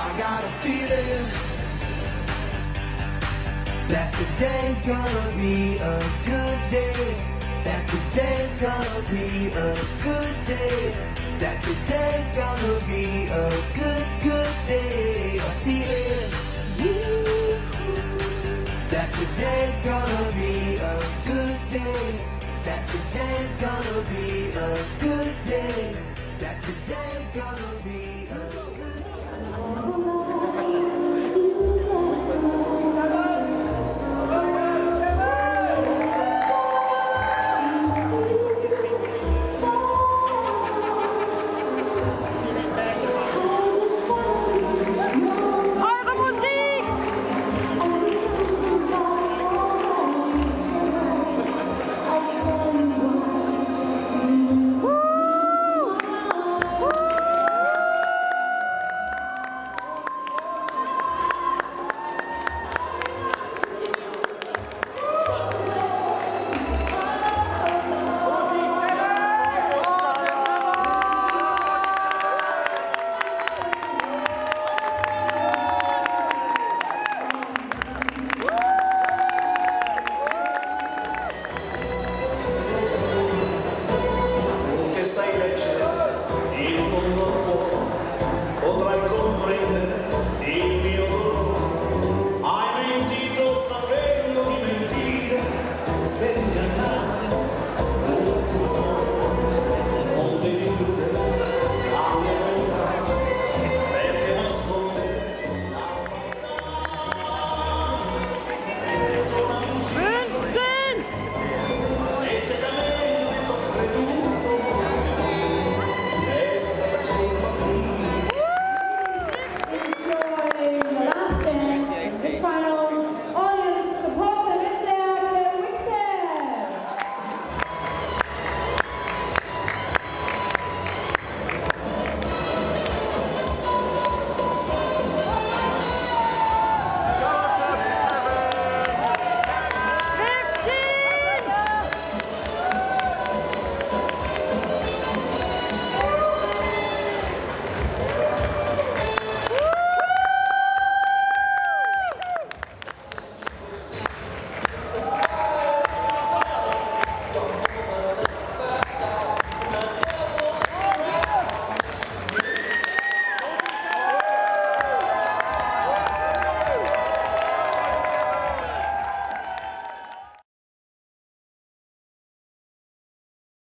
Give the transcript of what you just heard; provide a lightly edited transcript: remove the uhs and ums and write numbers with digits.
got a feeling that today's gonna be a good day. That today's gonna be a good day. That today's gonna be a good day. A feeling that today's gonna be a good day. That today's gonna be a good day. That today's gonna